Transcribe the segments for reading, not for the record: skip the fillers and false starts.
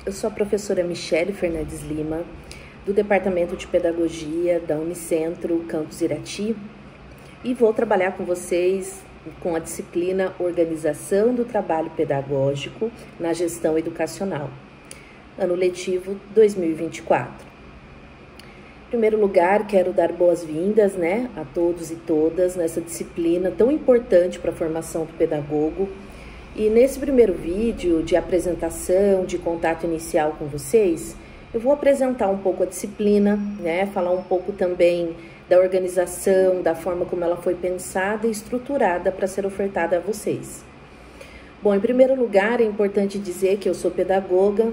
Eu sou a professora Michele Fernandes Lima, do Departamento de Pedagogia da Unicentro, Campus Irati, e vou trabalhar com vocês com a disciplina Organização do Trabalho Pedagógico na Gestão Educacional, ano letivo 2024. Em primeiro lugar, quero dar boas-vindas, a todos e todas nessa disciplina tão importante para a formação do pedagogo. E nesse primeiro vídeo de apresentação, de contato inicial com vocês, eu vou apresentar um pouco a disciplina, falar um pouco também da organização, da forma como ela foi pensada e estruturada para ser ofertada a vocês. Bom, em primeiro lugar, é importante dizer que eu sou pedagoga,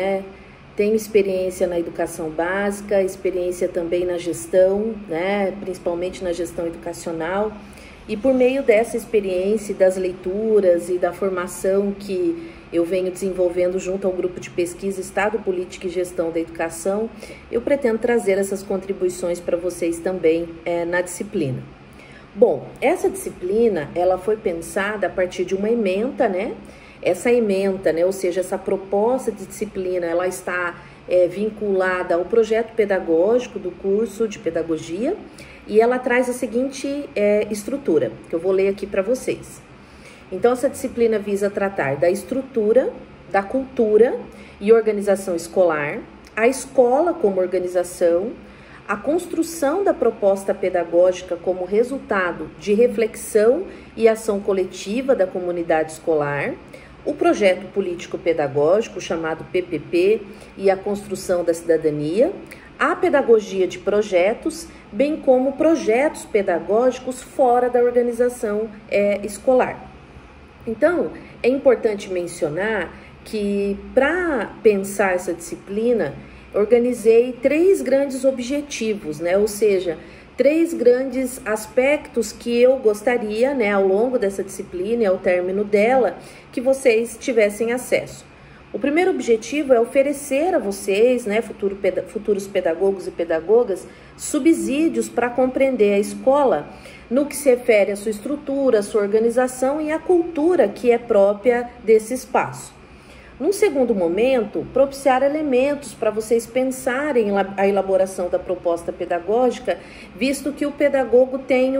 tenho experiência na educação básica, experiência também na gestão, principalmente na gestão educacional. E por meio dessa experiência, das leituras e da formação que eu venho desenvolvendo junto ao grupo de pesquisa Estado, Política e Gestão da Educação, eu pretendo trazer essas contribuições para vocês também na disciplina. Bom, essa disciplina, ela foi pensada a partir de uma ementa, Essa ementa, ou seja, essa proposta de disciplina, ela está vinculada ao projeto pedagógico do curso de pedagogia e ela traz a seguinte estrutura, que eu vou ler aqui para vocês. Então, essa disciplina visa tratar da estrutura, da cultura e organização escolar, a escola como organização, a construção da proposta pedagógica como resultado de reflexão e ação coletiva da comunidade escolar, o projeto político-pedagógico, chamado PPP, e a construção da cidadania, a pedagogia de projetos, bem como projetos pedagógicos fora da organização escolar. Então, é importante mencionar que, para pensar essa disciplina, organizei 3 grandes objetivos, ou seja, 3 grandes aspectos que eu gostaria, ao longo dessa disciplina e ao término dela, que vocês tivessem acesso. O primeiro objetivo é oferecer a vocês, futuros pedagogos e pedagogas, subsídios para compreender a escola no que se refere à sua estrutura, à sua organização e à cultura que é própria desse espaço. Num segundo momento, propiciar elementos para vocês pensarem a elaboração da proposta pedagógica, visto que o pedagogo tem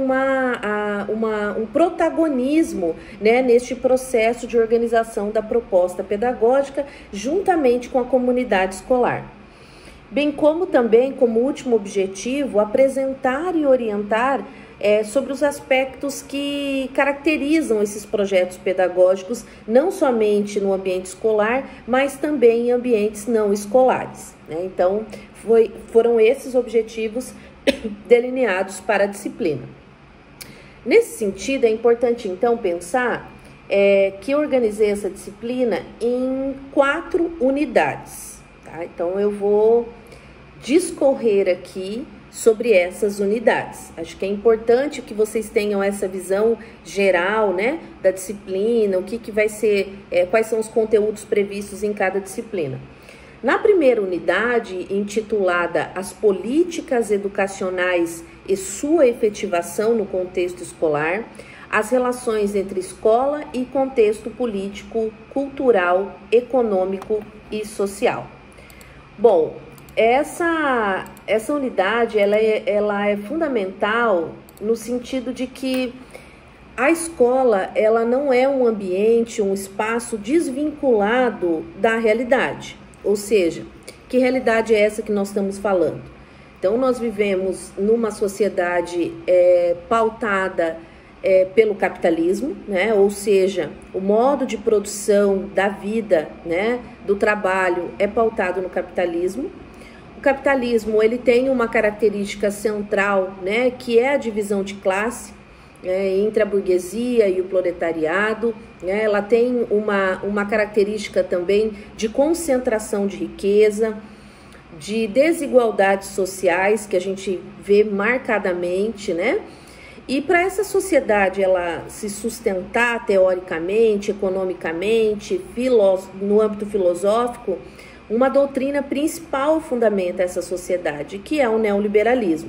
um protagonismo neste processo de organização da proposta pedagógica, juntamente com a comunidade escolar. Bem como também, como último objetivo, apresentar e orientar sobre os aspectos que caracterizam esses projetos pedagógicos, não somente no ambiente escolar, mas também em ambientes não escolares. Então, foram esses objetivos delineados para a disciplina. Nesse sentido, é importante, então, pensar que eu organizei essa disciplina em 4 unidades. Então, eu vou discorrer aqui sobre essas unidades. Acho que é importante que vocês tenham essa visão geral, da disciplina, o que vai ser, quais são os conteúdos previstos em cada disciplina. Na primeira unidade, intitulada As Políticas Educacionais e Sua Efetivação no Contexto Escolar, as relações entre escola e contexto político, cultural, econômico e social. Bom, essa unidade ela é fundamental no sentido de que a escola ela não é um ambiente, um espaço desvinculado da realidade. Ou seja, que realidade é essa que nós estamos falando? Então, nós vivemos numa sociedade pautada pelo capitalismo, ou seja, o modo de produção da vida, do trabalho é pautado no capitalismo. O capitalismo ele tem uma característica central, que é a divisão de classe entre a burguesia e o proletariado. Ela tem uma característica também de concentração de riqueza, de desigualdades sociais que a gente vê marcadamente, E para essa sociedade ela se sustentar teoricamente, economicamente, no âmbito filosófico, uma doutrina principal fundamenta essa sociedade, que é o neoliberalismo,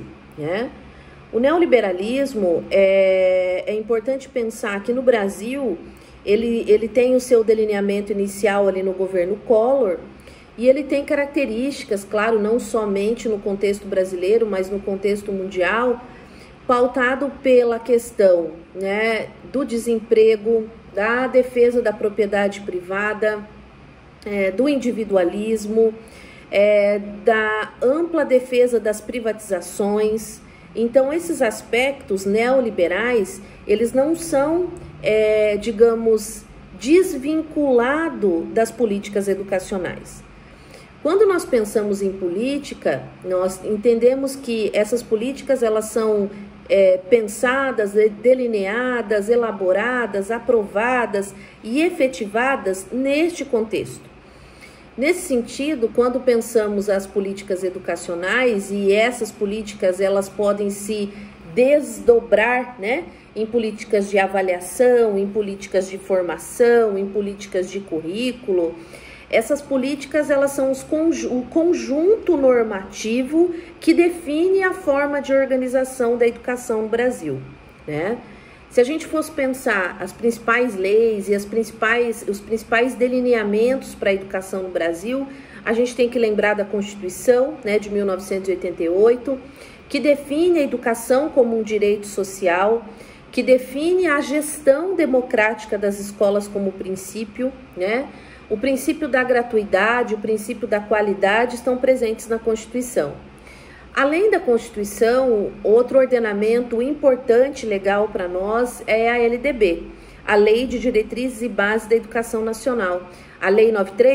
O neoliberalismo é importante pensar que no Brasil ele tem o seu delineamento inicial ali no governo Collor E ele tem características, claro, não somente no contexto brasileiro, mas no contexto mundial, pautado pela questão, né, do desemprego, da defesa da propriedade privada, do individualismo, da ampla defesa das privatizações. Então, esses aspectos neoliberais, eles não são, digamos, desvinculados das políticas educacionais. Quando nós pensamos em política, nós entendemos que essas políticas, elas são pensadas, delineadas, elaboradas, aprovadas e efetivadas neste contexto. Nesse sentido, quando pensamos as políticas educacionais, e essas políticas elas podem se desdobrar, né, em políticas de avaliação, em políticas de formação, em políticas de currículo, essas políticas elas são o conjunto normativo que define a forma de organização da educação no Brasil, né? Se a gente fosse pensar as principais leis e os principais delineamentos para a educação no Brasil, a gente tem que lembrar da Constituição, né, de 1988, que define a educação como um direito social, que define a gestão democrática das escolas como princípio, né? O princípio da gratuidade, o princípio da qualidade estão presentes na Constituição. Além da Constituição, outro ordenamento importante legal para nós é a LDB, a Lei de Diretrizes e Bases da Educação Nacional, a Lei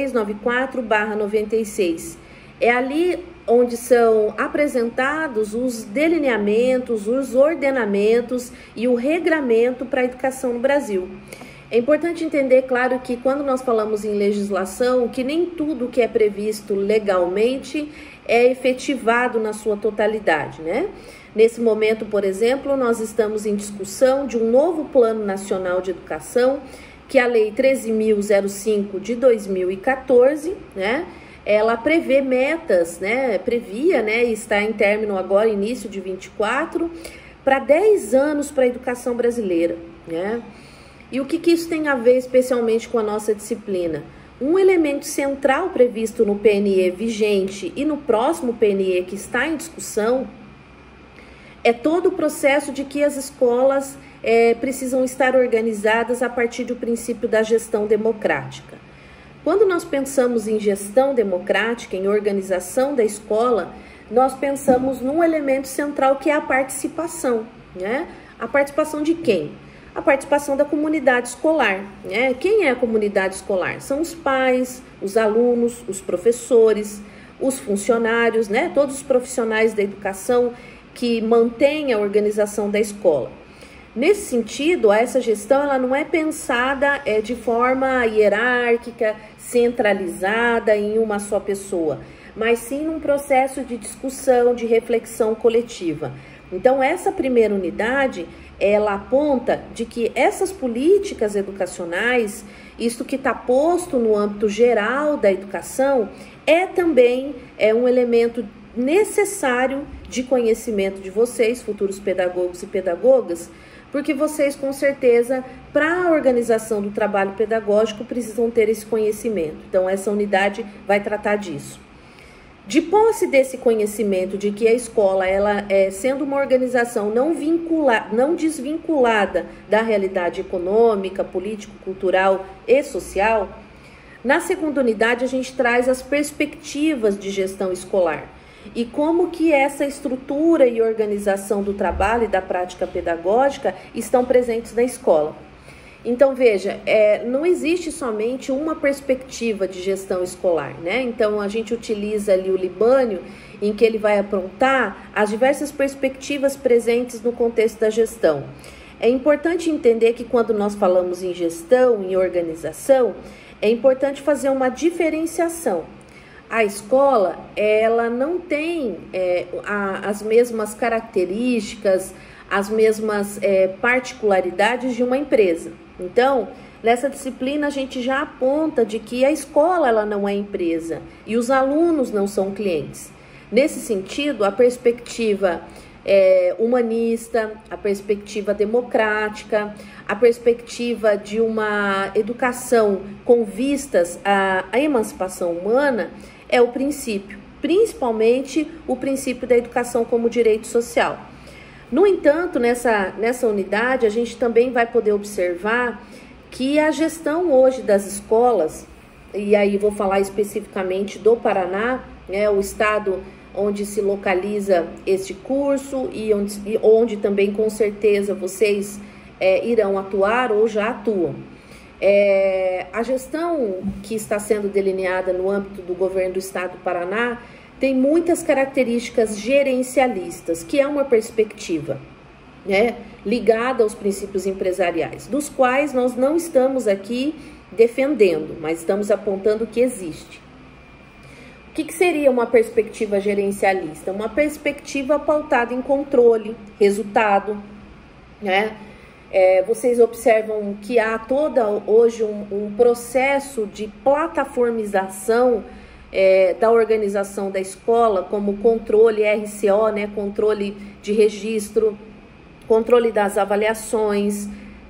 9394/96. É ali onde são apresentados os delineamentos, os ordenamentos e o regramento para a educação no Brasil. É importante entender, claro, que quando nós falamos em legislação, que nem tudo que é previsto legalmente é efetivado na sua totalidade, né? Nesse momento, por exemplo, nós estamos em discussão de um novo Plano Nacional de Educação, que é a Lei 13.005 de 2014, né? Ela prevê metas, né? Previa, né? E está em término agora, início de 24, para 10 anos para a educação brasileira, né? E o que isso tem a ver especialmente com a nossa disciplina? Um elemento central previsto no PNE vigente e no próximo PNE que está em discussão é todo o processo de que as escolas precisam estar organizadas a partir do princípio da gestão democrática. Quando nós pensamos em gestão democrática, em organização da escola, nós pensamos num elemento central que é a participação, né? A participação de quem? A participação da comunidade escolar, né? Quem é a comunidade escolar? São os pais, os alunos, os professores, os funcionários, né? Todos os profissionais da educação que mantêm a organização da escola. Nesse sentido, essa gestão ela não é pensada de forma hierárquica, centralizada em uma só pessoa, mas sim num processo de discussão, de reflexão coletiva. Então, essa primeira unidade, ela aponta de que essas políticas educacionais, isto que está posto no âmbito geral da educação, também um elemento necessário de conhecimento de vocês, futuros pedagogos e pedagogas, porque vocês, com certeza, para a organização do trabalho pedagógico, precisam ter esse conhecimento. Então, essa unidade vai tratar disso. De posse desse conhecimento de que a escola, ela sendo uma organização não desvinculada da realidade econômica, político-cultural e social, na segunda unidade a gente traz as perspectivas de gestão escolar e como que essa estrutura e organização do trabalho e da prática pedagógica estão presentes na escola. Então, veja, não existe somente uma perspectiva de gestão escolar, né? Então, a gente utiliza ali o Libânio, em que ele vai apontar as diversas perspectivas presentes no contexto da gestão. É importante entender que quando nós falamos em gestão, em organização, é importante fazer uma diferenciação. A escola, ela não tem as mesmas características, as mesmas particularidades de uma empresa. Então, nessa disciplina a gente já aponta de que a escola ela não é empresa e os alunos não são clientes. Nesse sentido, a perspectiva humanista, a perspectiva democrática, a perspectiva de uma educação com vistas à emancipação humana, é o princípio, principalmente o princípio da educação como direito social. No entanto, nessa unidade, a gente também vai poder observar que a gestão hoje das escolas, e aí vou falar especificamente do Paraná, né, o estado onde se localiza este curso e onde também com certeza vocês irão atuar ou já atuam. A gestão que está sendo delineada no âmbito do governo do estado do Paraná tem muitas características gerencialistas, que é uma perspectiva, né, ligada aos princípios empresariais, dos quais nós não estamos aqui defendendo, mas estamos apontando que existe. O que seria uma perspectiva gerencialista? Uma perspectiva pautada em controle, resultado, né? Vocês observam que há hoje um processo de plataformização da organização da escola, como controle RCO, né? Controle de registro, controle das avaliações,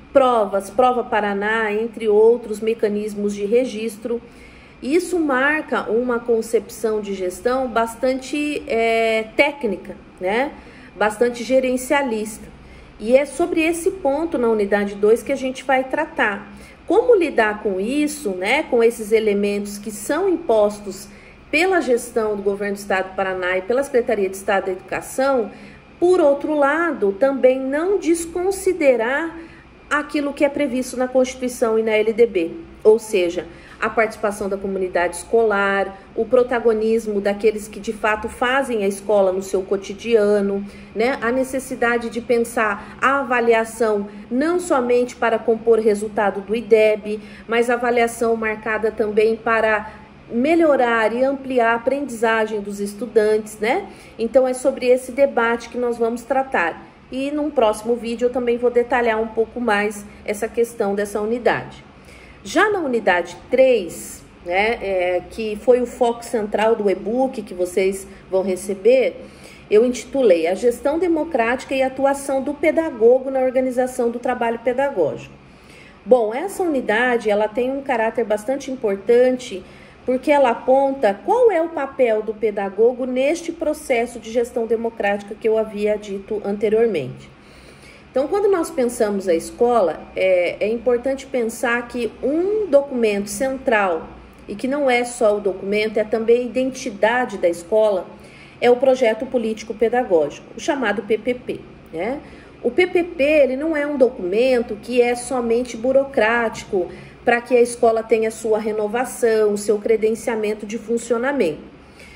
Prova Paraná, entre outros mecanismos de registro. Isso marca uma concepção de gestão bastante técnica, né? Bastante gerencialista. E é sobre esse ponto na unidade 2 que a gente vai tratar. Como lidar com isso, né? Com esses elementos que são impostos pela gestão do governo do estado do Paraná e pela Secretaria de Estado da Educação. Por outro lado, também não desconsiderar aquilo que é previsto na Constituição e na LDB, ou seja, a participação da comunidade escolar, o protagonismo daqueles que de fato fazem a escola no seu cotidiano, né? A necessidade de pensar a avaliação não somente para compor resultado do IDEB, mas a avaliação marcada também para melhorar e ampliar a aprendizagem dos estudantes, né? Então é sobre esse debate que nós vamos tratar. E num próximo vídeo eu também vou detalhar um pouco mais essa questão dessa unidade. Já na unidade 3, né, que foi o foco central do e-book que vocês vão receber, eu intitulei A Gestão Democrática e Atuação do Pedagogo na Organização do Trabalho Pedagógico. Bom, essa unidade ela tem um caráter bastante importante porque ela aponta qual é o papel do pedagogo neste processo de gestão democrática que eu havia dito anteriormente. Então, quando nós pensamos a escola, é importante pensar que um documento central, e que não é só o documento, é também a identidade da escola, é o projeto político-pedagógico, o chamado PPP, né? O PPP ele não é um documento que é somente burocrático, para que a escola tenha sua renovação, seu credenciamento de funcionamento.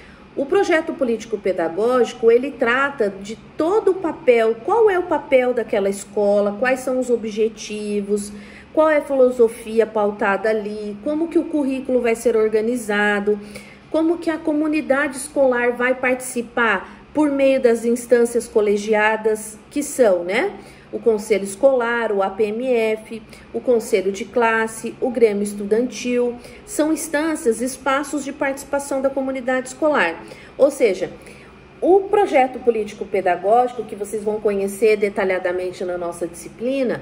O projeto político-pedagógico, ele trata de todo o papel, qual é o papel daquela escola, quais são os objetivos, qual é a filosofia pautada ali, como que o currículo vai ser organizado, como que a comunidade escolar vai participar por meio das instâncias colegiadas, que são, né? O Conselho Escolar, o APMF, o Conselho de Classe, o Grêmio Estudantil, são instâncias, espaços de participação da comunidade escolar. Ou seja, o projeto político-pedagógico, que vocês vão conhecer detalhadamente na nossa disciplina,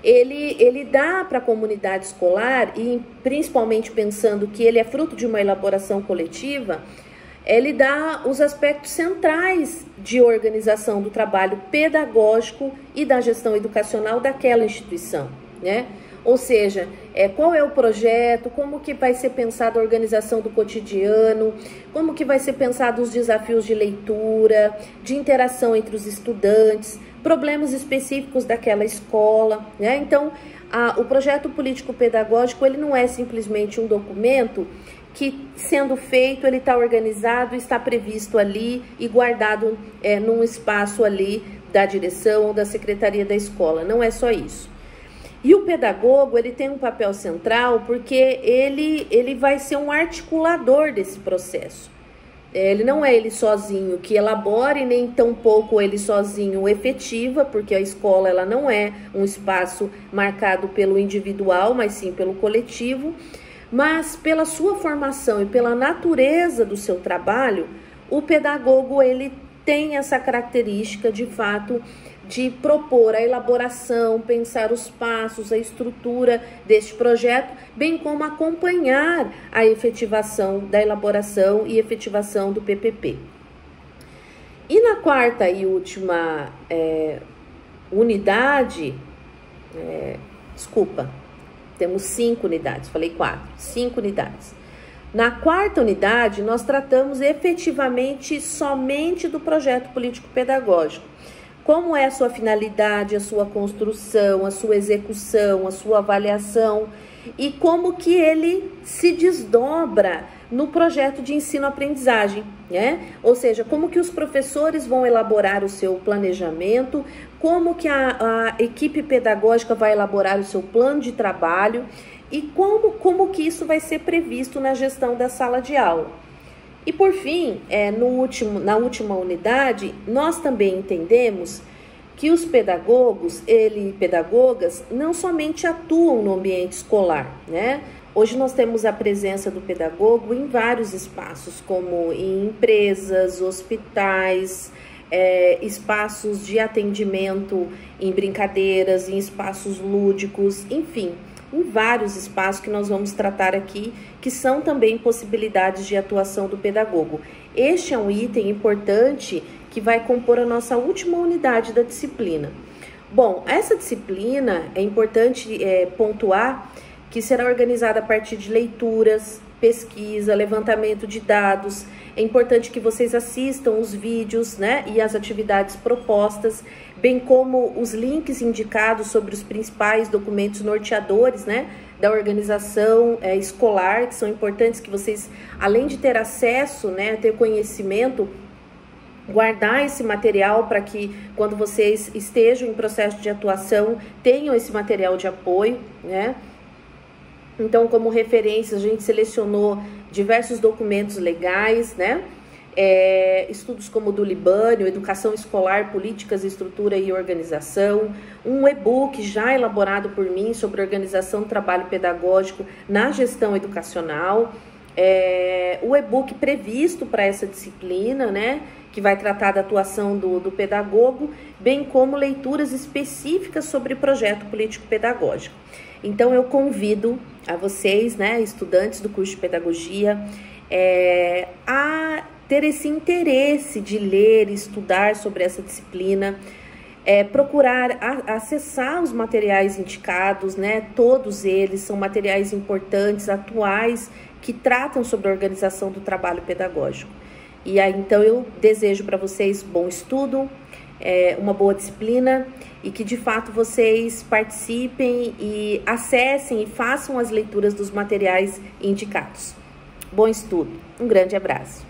ele dá para a comunidade escolar, e principalmente pensando que ele é fruto de uma elaboração coletiva, ele dá os aspectos centrais de organização do trabalho pedagógico e da gestão educacional daquela instituição, né? Ou seja, qual é o projeto, como que vai ser pensada a organização do cotidiano, como que vai ser pensado os desafios de leitura, de interação entre os estudantes, problemas específicos daquela escola, né? Então, o projeto político-pedagógico, ele não é simplesmente um documento que, sendo feito, ele está organizado, está previsto ali e guardado num espaço ali da direção ou da secretaria da escola. Não é só isso. E o pedagogo, ele tem um papel central porque ele vai ser um articulador desse processo. Ele não é ele sozinho que elabora e nem tampouco ele sozinho efetiva, porque a escola ela não é um espaço marcado pelo individual, mas sim pelo coletivo. Mas pela sua formação e pela natureza do seu trabalho, o pedagogo ele tem essa característica, de fato, de propor a elaboração, pensar os passos, a estrutura deste projeto, bem como acompanhar a efetivação da elaboração e efetivação do PPP. E na quarta e última unidade, temos 5 unidades, falei 4, 5 unidades. Na quarta unidade, nós tratamos efetivamente somente do projeto político-pedagógico. Como é a sua finalidade, a sua construção, a sua execução, a sua avaliação e como que ele se desdobra no projeto de ensino-aprendizagem, né? Ou seja, como que os professores vão elaborar o seu planejamento, como que a equipe pedagógica vai elaborar o seu plano de trabalho e como que isso vai ser previsto na gestão da sala de aula. E por fim, na última unidade, nós também entendemos que os pedagogas não somente atuam no ambiente escolar, né? Hoje nós temos a presença do pedagogo em vários espaços, como em empresas, hospitais, espaços de atendimento em brincadeiras, em espaços lúdicos, enfim, em vários espaços que nós vamos tratar aqui, que são também possibilidades de atuação do pedagogo. Este é um item importante que vai compor a nossa última unidade da disciplina. Bom, essa disciplina é importante pontuar que será organizada a partir de leituras, pesquisa, levantamento de dados. É importante que vocês assistam os vídeos, né, e as atividades propostas, bem como os links indicados sobre os principais documentos norteadores, né, da organização escolar, que são importantes que vocês, além de ter acesso, né, ter conhecimento, guardar esse material para que quando vocês estejam em processo de atuação, tenham esse material de apoio, né? Então, como referência, a gente selecionou diversos documentos legais, né? Estudos como o do Libânio, Educação Escolar, Políticas, Estrutura e Organização, um e-book já elaborado por mim sobre organização do trabalho pedagógico na gestão educacional, o e-book previsto para essa disciplina, né? Que vai tratar da atuação do pedagogo, bem como leituras específicas sobre projeto político-pedagógico. Então, eu convido a vocês, né, estudantes do curso de Pedagogia, a ter esse interesse de ler e estudar sobre essa disciplina, procurar acessar os materiais indicados, né, todos eles são materiais importantes, atuais, que tratam sobre a organização do trabalho pedagógico. E aí, então, eu desejo para vocês bom estudo, uma boa disciplina e que de fato vocês participem e acessem e façam as leituras dos materiais indicados. Bom estudo, um grande abraço.